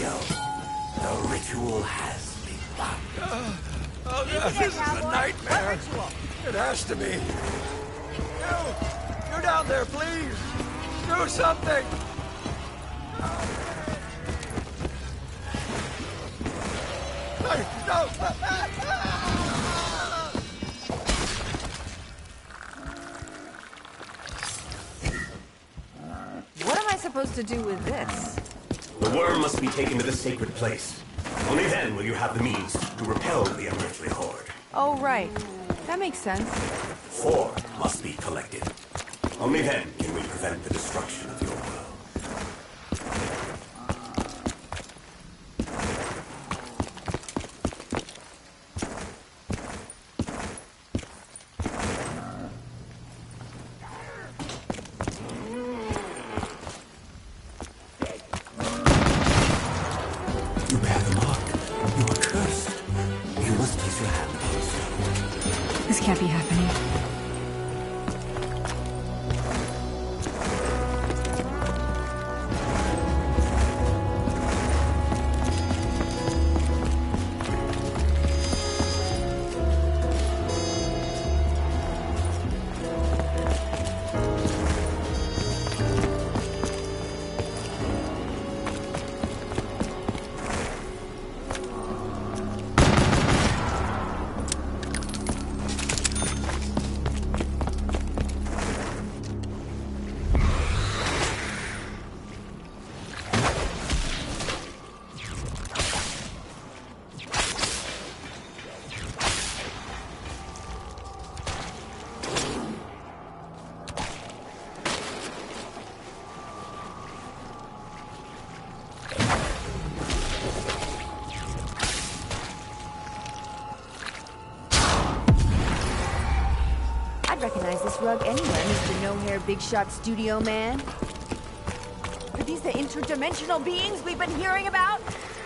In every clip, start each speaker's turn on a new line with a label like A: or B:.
A: Miguel. The ritual has begun.
B: Oh, this is a nightmare. It has to be. You down there, please. Do something. No.
C: What am I supposed to do with this?
A: The worm must be taken to the sacred place. Only then will you have the means to repel the unearthly horde.
C: Oh, right. That makes sense.
A: 4 must be collected. Only then can we prevent the destruction of your world. You bear the mark. You are cursed. You must place your hand upon the stone.
C: This can't be happening. Recognize this rug anywhere, Mr. No-Hair Big Shot Studio Man. Are these the interdimensional beings we've been hearing about?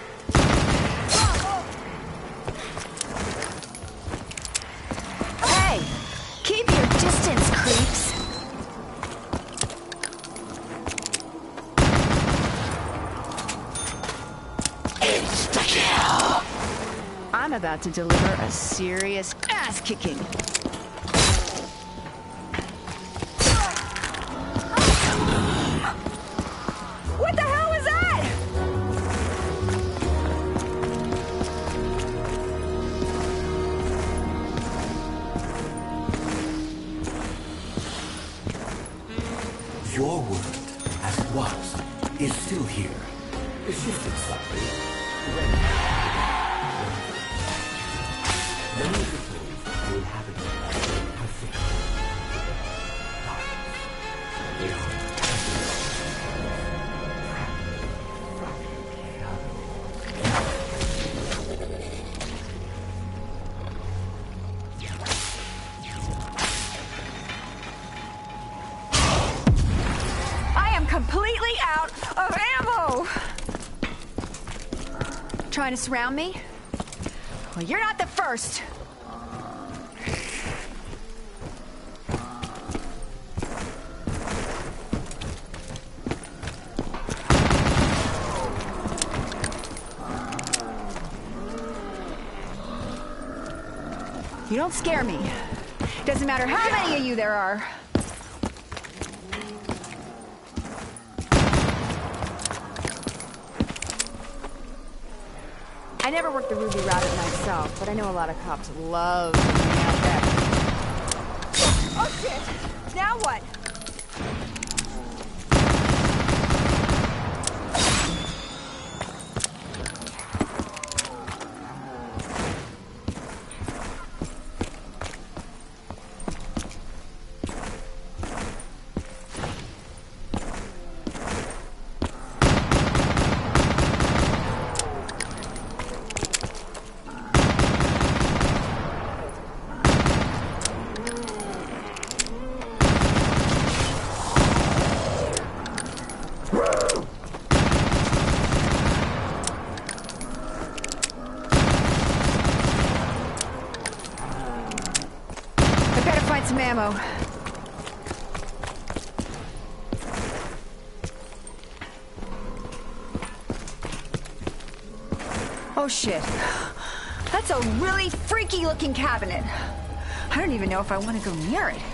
C: Hey! Keep your distance, creeps! Insta-kill! I'm about to deliver a serious ass-kicking. What the hell was that?
A: Your world, as it was, is still here. It shifted slightly. Many of the souls who inhabit it have fixed. They are
C: completely out of ammo! Trying to surround me? Well, you're not the first! You don't scare me. Doesn't matter how many of you there are. I never worked the Ruby route myself, but I know a lot of cops love being out there. Oh shit! Now what? Some ammo.
D: Oh shit. That's a really freaky looking cabinet. I don't even know if I want to go near it.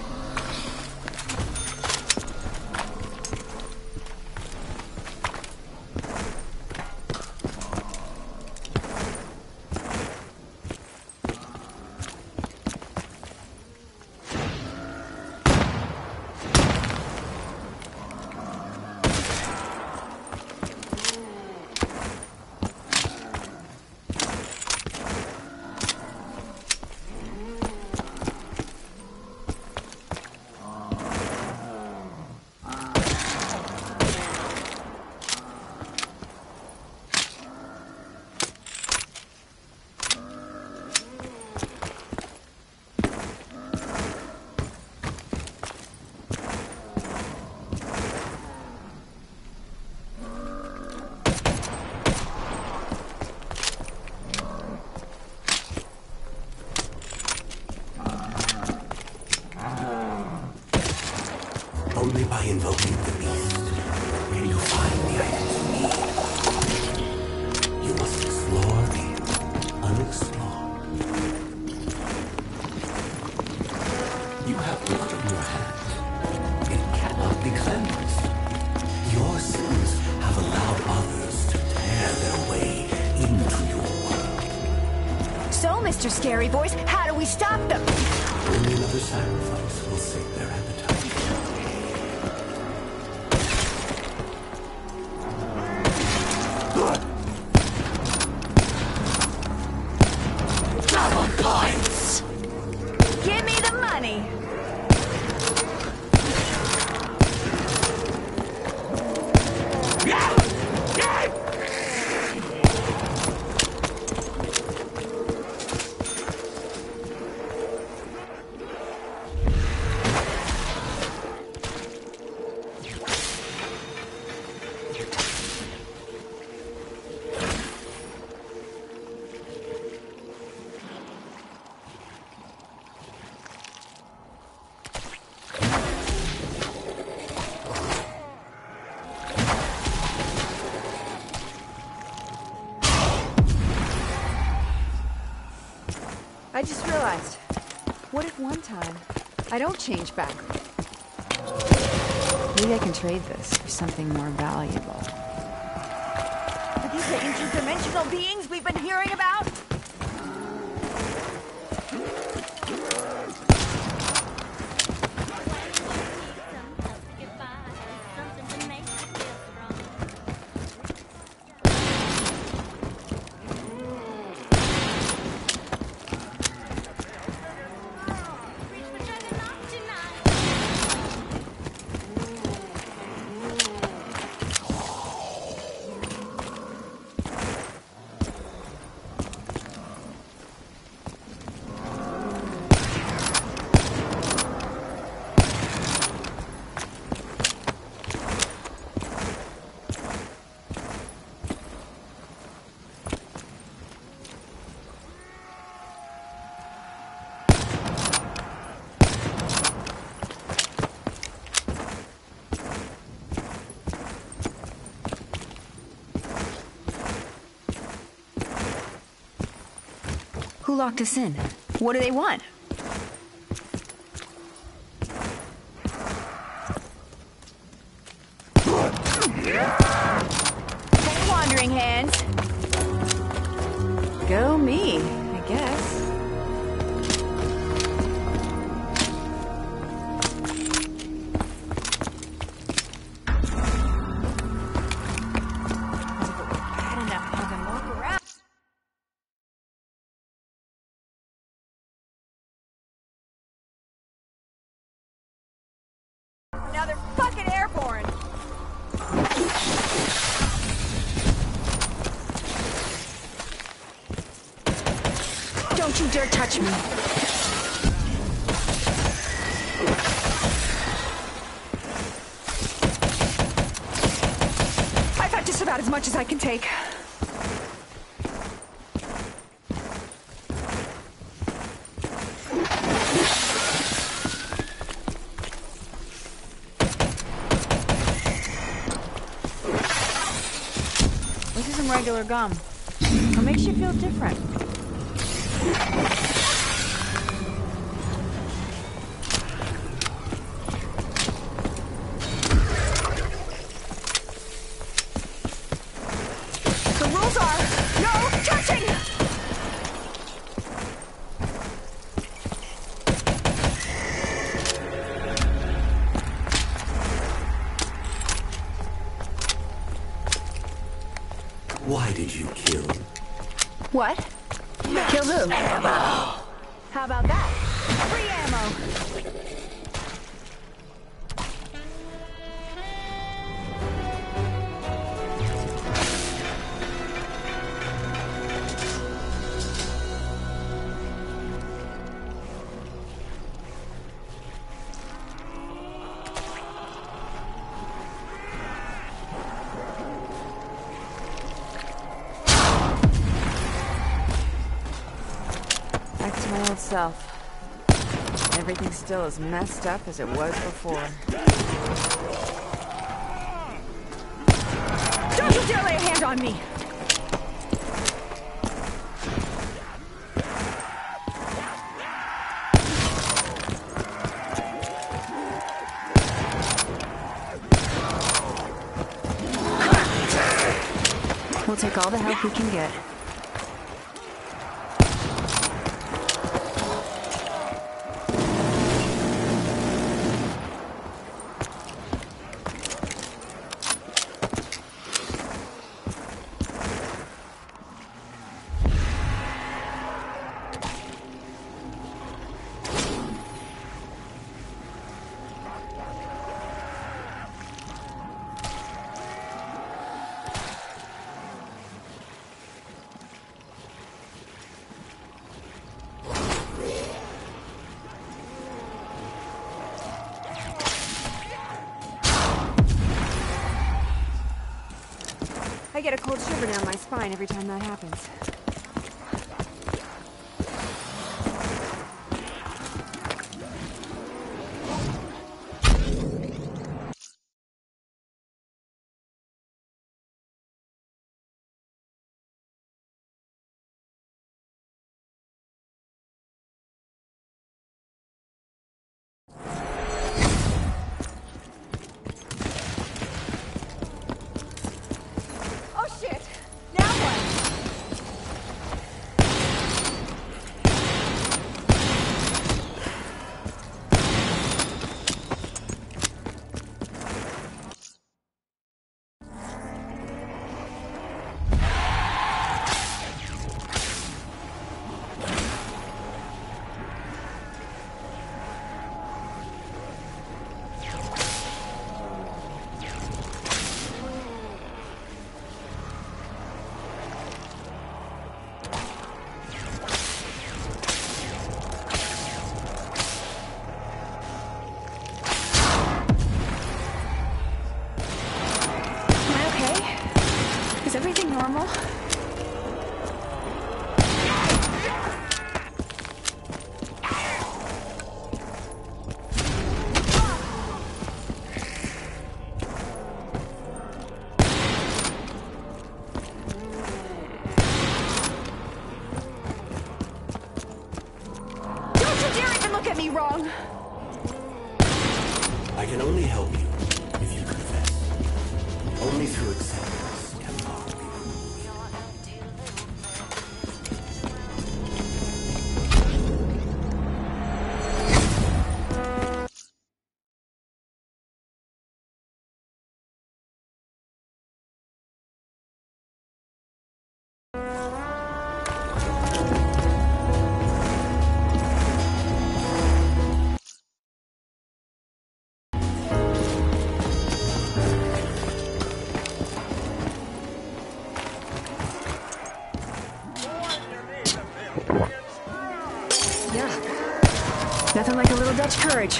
A: Only by invoking the beast can you find the items you need. You must explore the unexplored. You have blood on your hands. It cannot be cleansed. Your sins have allowed others to tear their way into your world.
C: So, Mr. Scary Voice, how do we stop them?
A: Only another sacrifice will save their appetite.
C: Give me the money. I just realized, what if one time I don't change back? Maybe I can trade this for something more valuable. Are these the interdimensional beings we've been hearing about? Who locked us in? What do they want? Hey, wandering hands. Go me, I guess. Bad enough to have them walk around. Now they're fucking airborne. Don't you dare touch me. I've had just about as much as I can take. This isn't regular gum. What makes you feel different?
D: The rules are no touching!
A: Why did you kill?
D: What? Kill who?
C: How about that? Free ammo! Back to my old self. Everything's still as messed up as it was before.
D: Don't you dare lay a hand on me!
C: We'll take all the help we can get. I get a cold shiver down my spine every time that happens.
D: Oh shit! Now what? Am I okay? Is everything normal? Don't you dare even look at me wrong!
A: I can only help you if you confess. Only through acceptance can harm be removed.
D: Yeah. Nothing like a little Dutch courage.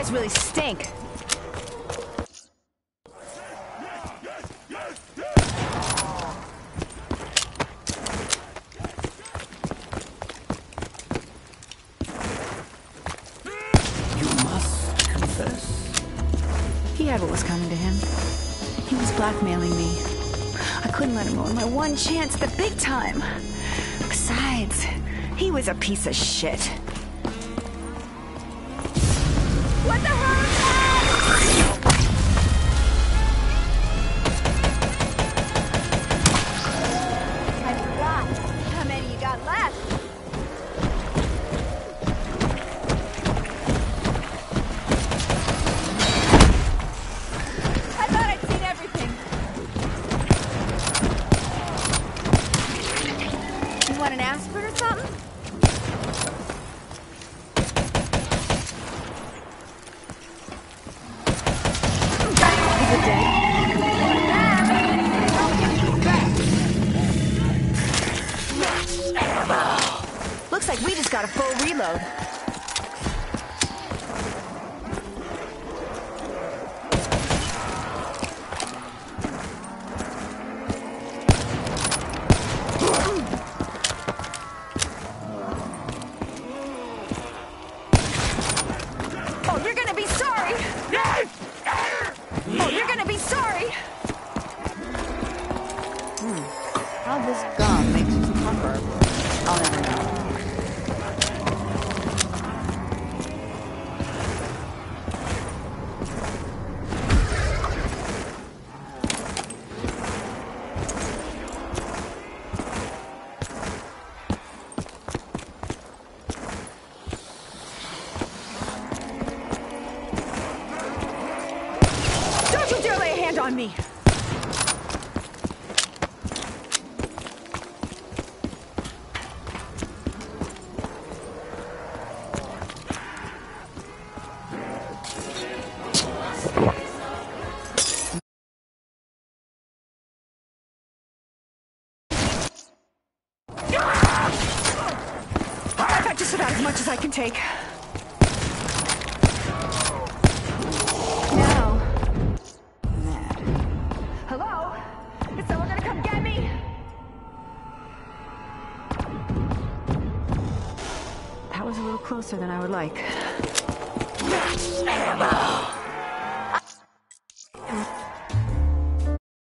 D: must really stink.
A: You must confess.
D: He had what was coming to him. He was blackmailing me. I couldn't let him ruin my one chance at the big time. Besides, he was a piece of shit. What the hell is that?
C: I forgot. How many you got left? I thought I'd seen everything. You want an aspirin or something?
D: Is it dead? Looks like we just got a full reload. Oh, you're gonna be sorry! Oh, you're gonna be sorry!
C: How this gum makes you tougher, I'll never know.
D: Don't you dare lay a hand on me! I've got just about as much as I can take. Now, mad. Hello? Is someone gonna come get me? That was a little closer than I would like.